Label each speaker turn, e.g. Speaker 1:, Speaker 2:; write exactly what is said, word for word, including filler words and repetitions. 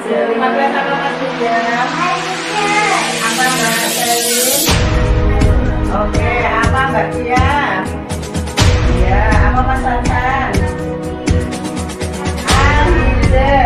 Speaker 1: Terima kasih sama Mas Yuda. Apa Mbak Selin? Oke, apa Mbak Tia? Ya, apa Mas Hasan? Aliza.